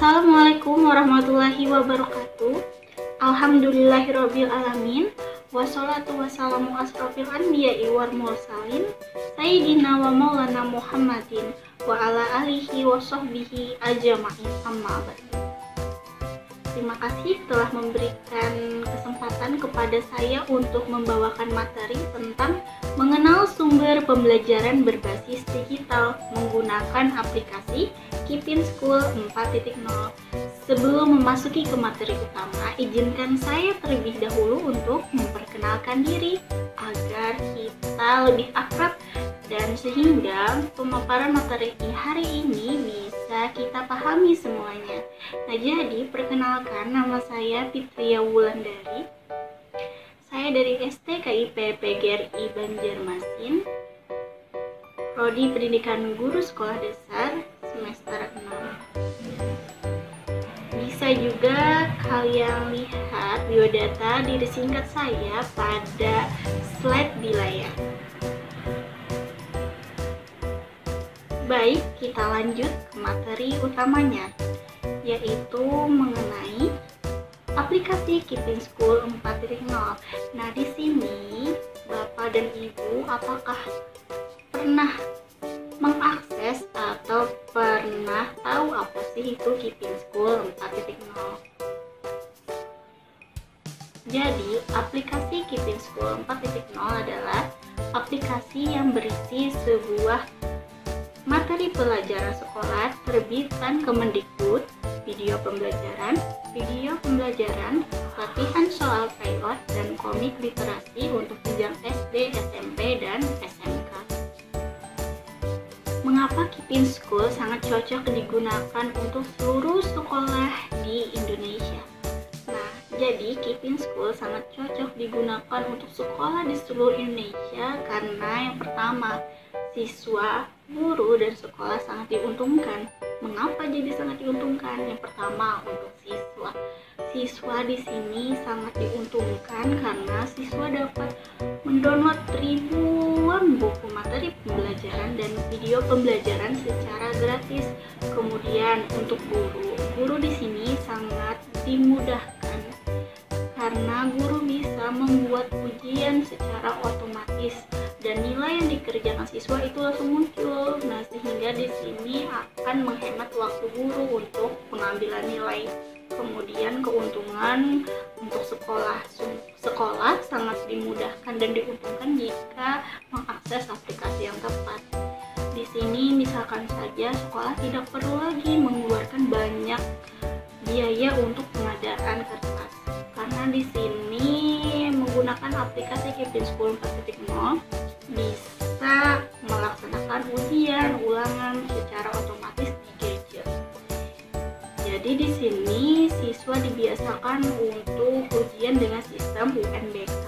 Assalamualaikum warahmatullahi wabarakatuh. Alhamdulillahirabbil alamin. Wassalatu wassalamu asrofil anbiya'i wal mursalin sayyidina wa maulana Muhammadin wa ala alihi wa sahbihi ajma'in, amma ba'du. Terima kasih telah memberikan kesempatan kepada saya untuk membawakan materi tentang mengenal sumber pembelajaran berbasis digital menggunakan aplikasi Keep in School 4.0. Sebelum memasuki ke materi utama, izinkan saya terlebih dahulu untuk memperkenalkan diri agar kita lebih akrab dan sehingga pemaparan materi hari ini bisa kita pahami semuanya. Nah, jadi perkenalkan, nama saya Fitria Wulandari. Saya dari STKIP PGRI Banjarmasin, Prodi Pendidikan Guru Sekolah Dasar semester 6. Bisa juga kalian lihat biodata diri singkat saya pada slide di layar. Baik, kita lanjut ke materi utamanya, yaitu mengenai aplikasi Keep in School 4.0. Nah, di sini Bapak dan Ibu apakah pernah mengakses atau pernah tahu apa sih itu Keep in School 4.0? Jadi, aplikasi Keep in School 4.0 adalah aplikasi yang berisi sebuah materi pelajaran sekolah terbitan Kemendikbud, video pembelajaran, latihan soal pilot, dan komik literasi untuk jenjang SD, SMP, dan SMK. Mengapa Keep in School sangat cocok digunakan untuk seluruh sekolah di Indonesia? Nah, jadi Keep in School sangat cocok digunakan untuk sekolah di seluruh Indonesia karena yang pertama, siswa, guru, dan sekolah sangat diuntungkan. Mengapa jadi sangat diuntungkan? Yang pertama, untuk siswa. Siswa di sini sangat diuntungkan karena siswa dapat mendownload ribuan buku materi pembelajaran dan video pembelajaran secara gratis. Kemudian untuk guru di sini sangat dimudahkan karena guru bisa membuat ujian secara otomatis dan nilai yang dikerjakan siswa itu langsung muncul. Nah, sehingga di sini akan menghemat waktu guru untuk pengambilan nilai. Kemudian keuntungan untuk sekolah sangat dimudahkan dan diuntungkan jika mengakses aplikasi yang tepat. Di sini misalkan saja sekolah tidak perlu lagi mengeluarkan banyak biaya untuk pengadaan kertas. Karena di sini menggunakan aplikasi Keep in School 4.0 bisa melaksanakan ujian ulangan secara otomatis di gadget. Jadi di sini siswa dibiasakan untuk ujian dengan sistem UNBK.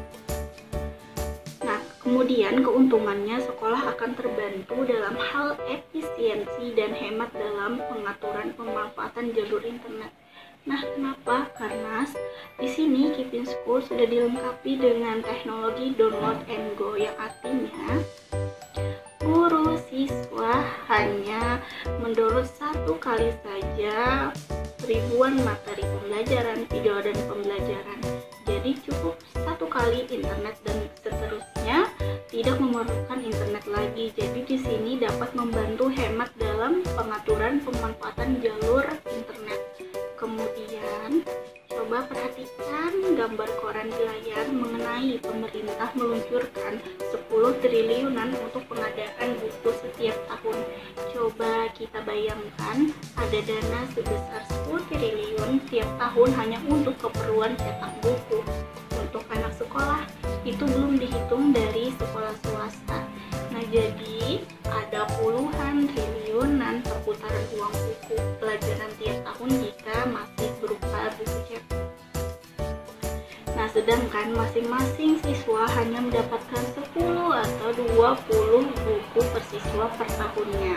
Nah, kemudian keuntungannya sekolah akan terbantu dalam hal efisiensi dan hemat dalam pengaturan pemanfaatan jalur internet. Nah, kenapa? Karena di sini Keep in School sudah dilengkapi dengan teknologi download and go, yang artinya guru siswa hanya mendownload satu kali saja ribuan materi pembelajaran, video dan pembelajaran. Jadi cukup satu kali internet dan seterusnya, tidak memerlukan internet lagi. Jadi di sini dapat membantu hemat dalam pengaturan pemanfaatan jalur internet. Kemudian, coba perhatikan gambar koran di layar mengenai pemerintah meluncurkan 10 triliunan untuk pengadaan buku setiap tahun. Coba kita bayangkan ada dana sebesar 10 triliun tiap tahun hanya untuk keperluan cetak buku. Untuk anak sekolah, itu belum dihitung dari sekolah swasta. Nah, jadi ada puluhan triliunan perputaran uang buku pelajaran tiap tahun jika masih berupa buku cetak. Nah, sedangkan masing-masing siswa hanya mendapatkan 10 atau 20 buku per siswa per tahunnya.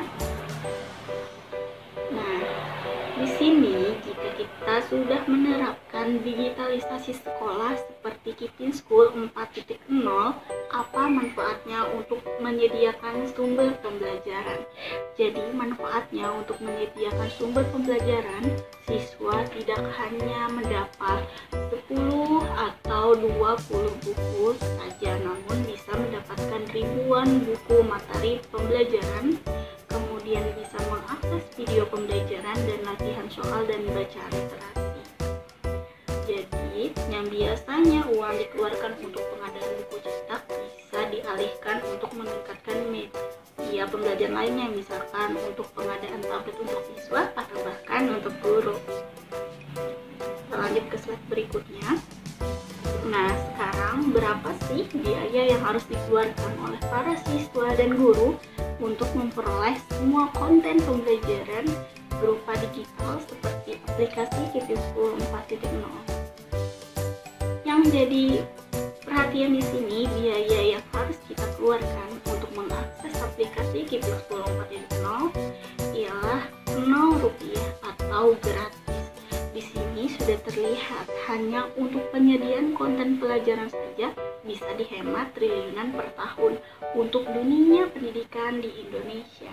Nah, di sini jika kita sudah menerapkan digitalisasi sekolah seperti Keep in School 4.0, apa manfaatnya untuk menyediakan sumber pembelajaran. Jadi manfaatnya untuk menyediakan sumber pembelajaran, siswa tidak hanya mendapat 10 atau 20 buku saja, namun bisa mendapatkan ribuan buku materi pembelajaran, kemudian bisa mengakses video pembelajaran dan latihan soal dan baca literasi. Jadi, yang biasanya uang dikeluarkan untuk pengadaan buku cetak bisa dialihkan untuk meningkatkan media pembelajaran lainnya, misalkan untuk pengadaan tablet untuk siswa atau bahkan untuk guru. Lanjut ke slide berikutnya. Nah, sekarang berapa sih biaya yang harus dikeluarkan oleh para siswa dan guru untuk memperoleh semua konten pembelajaran berupa digital seperti aplikasi Keeping School 4.0? Yang menjadi perhatian di sini, biaya yang harus kita keluarkan untuk mengakses aplikasi Keeping School 4.0 ialah Rp0 atau gratis. Di sini sudah terlihat hanya untuk penyediaan konten pelajaran saja bisa dihemat triliunan per tahun untuk dunia pendidikan di Indonesia.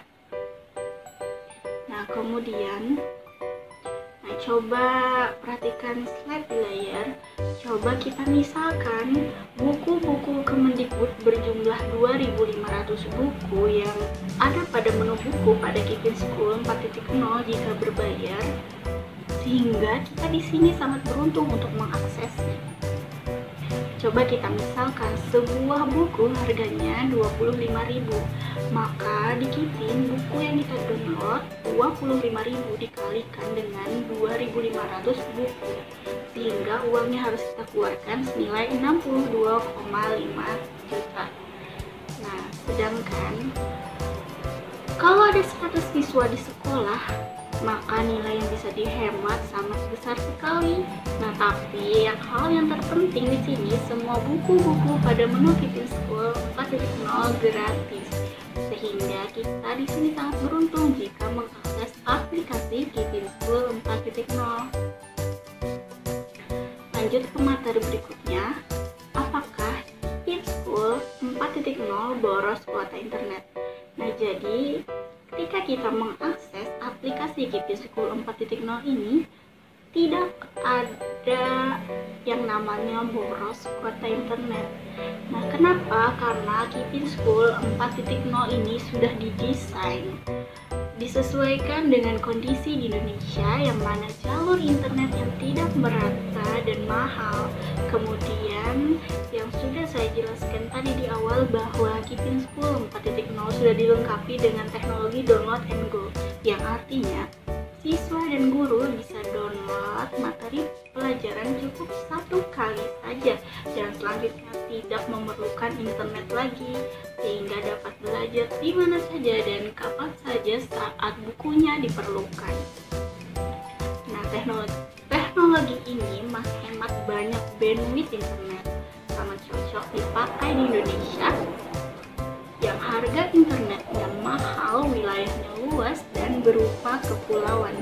Nah, kemudian coba perhatikan slide di layar. Coba kita misalkan buku-buku Kemendikbud berjumlah 2.500 buku yang ada pada menu buku pada Keeping School 4.0 jika berbayar, sehingga kita di sini sangat beruntung untuk mengaksesnya. Coba kita misalkan sebuah buku harganya 25.000, maka di Keeping buku yang kita download 25.000 dikalikan dengan 2.500 buku, sehingga uangnya harus kita keluarkan senilai 62,5 juta. Nah, sedangkan kalau ada 100 siswa di sekolah, maka nilai yang bisa dihemat sangat besar sekali. Nah, tapi hal yang terpenting di sini, semua buku-buku pada menu Keeping School 4.0 gratis, sehingga kita di sini sangat beruntung jika mengakses aplikasi Keeping School 4.0. Lanjut ke materi berikutnya, apakah Keeping School 4.0 boros kuota internet? Nah, jadi ketika kita mengakses aplikasi Keeping School 4.0 ini, tidak ada yang namanya boros kuota internet. Nah, kenapa? Karena Keeping School 4.0 ini sudah disesuaikan dengan kondisi di Indonesia, yang mana jalur internet yang tidak merata dan mahal. Kemudian yang sudah saya jelaskan tadi di awal bahwa Keeping School 4.0 sudah dilengkapi dengan teknologi download and go, yang artinya siswa dan guru bisa download materi pelajaran cukup 1 kali saja dan selanjutnya tidak memerlukan internet lagi, sehingga dapat belajar di mana saja dan kapan saja saat bukunya diperlukan. Nah, teknologi ini menghemat banyak bandwidth internet, sangat cocok dipakai di Indonesia yang harga internetnya mahal, wilayahnya luas, dan berupa kepulauan.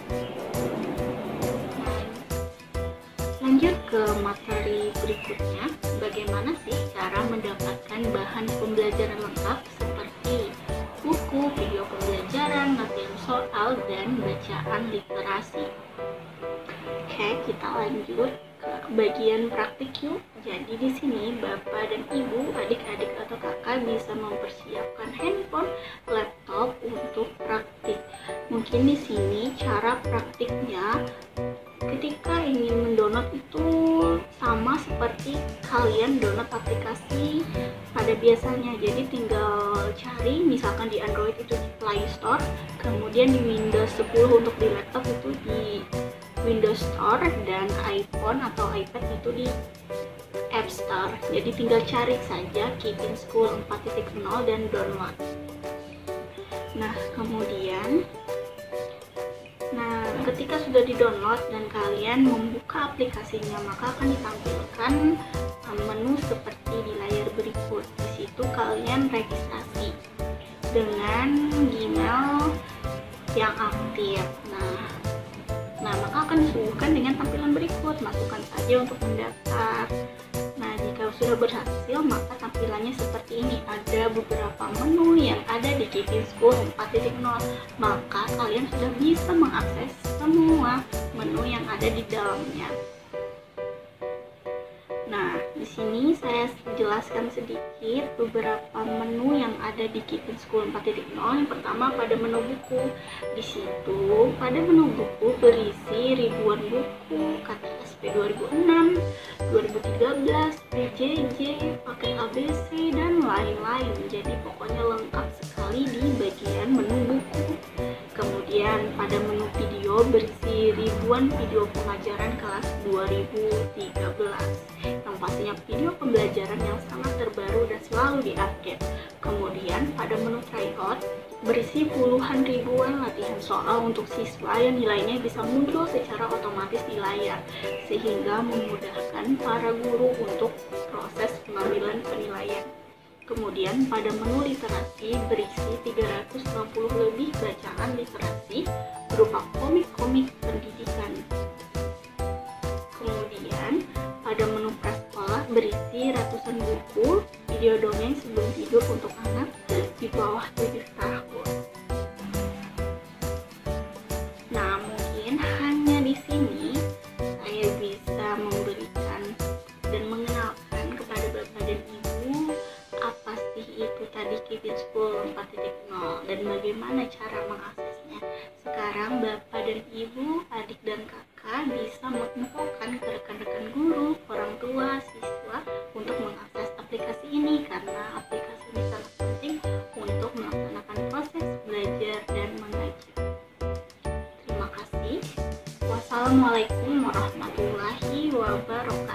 Lanjut ke materi berikutnya, bagaimana sih cara mendapatkan bahan pembelajaran lengkap seperti buku, video pembelajaran, latihan soal, dan bacaan literasi. Oke, kita lanjut ke bagian praktik yuk. Jadi di sini Bapak dan Ibu, adik-adik atau kakak bisa mempersiapkan handphone, laptop untuk praktik. Mungkin di sini cara praktiknya ketika ingin mendownload itu sama seperti kalian download aplikasi pada biasanya. Jadi tinggal cari, misalkan di Android itu di Play Store, kemudian di Windows 10 untuk di laptop itu di Windows Store, dan iPhone atau iPad itu di App Store. Jadi tinggal cari saja Keeping School 4.0 dan download. Nah, kemudian ketika sudah di-download dan kalian membuka aplikasinya, maka akan ditampilkan menu seperti di layar berikut. Di situ kalian registrasi dengan Gmail yang aktif. Nah, maka akan disuguhkan dengan tampilan berikut. Masukkan saja untuk mendaftar. Nah, jika sudah sudah berhasil, maka tampilannya seperti ini. Ada beberapa menu yang ada di Keeping School 4.0. Maka kalian sudah bisa mengakses semua menu yang ada di dalamnya. Nah, di sini saya jelaskan sedikit beberapa menu yang ada di Keeping School 4.0. Yang pertama pada menu buku. Di situ pada menu buku berisi ribuan buku, KTSP 2006, 2013, PJJ, paket ABC, dan lain-lain. Jadi pokoknya lengkap sekali di bagian menu buku. Kemudian pada menu video berisi ribuan video pembelajaran kelas 2013. Yang pastinya video pembelajaran yang sangat terbaru dan selalu diupdate. Kemudian pada menu tryout berisi puluhan ribuan latihan soal untuk siswa yang nilainya bisa muncul secara otomatis di layar, sehingga memudahkan para guru untuk proses pengambilan penilaian. Kemudian pada menu literasi berisi 360 lebih bacaan literasi berupa komik-komik pendidikan. Kemudian pada menu prasekolah berisi ratusan buku video dongeng sebelum tidur untuk anak di bawah 7 tahun. Nah, mungkin hanya di sini saya bisa memberikan dan mengenalkan kepada Bapak dan Ibu apa sih itu tadi Keeping School 4.0 dan bagaimana cara mengaksesnya. Sekarang Bapak dan Ibu, adik dan kakak bisa menginfokan ke rekan-rekan guru, orang tua, siswa untuk mengakses aplikasi ini karena aplikasi ini sangat penting untuk melaksanakan proses belajar dan mengajar. Terima kasih. Wassalamualaikum warahmatullahi wabarakatuh.